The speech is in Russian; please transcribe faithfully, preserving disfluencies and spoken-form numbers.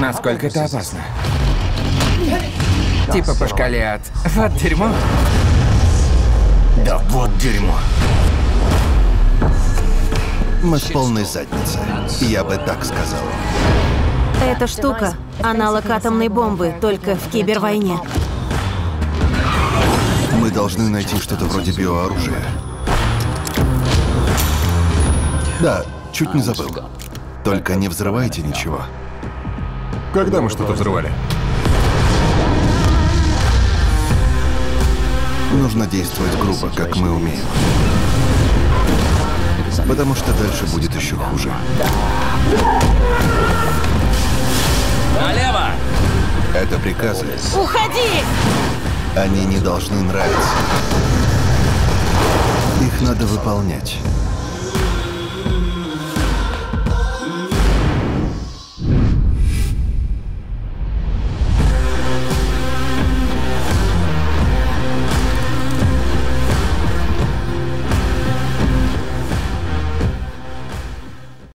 Насколько это опасно? Типа по шкале от «вот дерьмо». Да вот дерьмо. Мы с полной задницей. Я бы так сказал. Эта штука — аналог атомной бомбы, только в кибервойне. Мы должны найти что-то вроде биооружия. Да, чуть не забыл. Только не взрывайте ничего. Когда мы что-то взрывали? Нужно действовать грубо, как мы умеем. Потому что дальше будет еще хуже. Налево! Это приказы. Уходи! Они не должны нравиться. Их надо выполнять.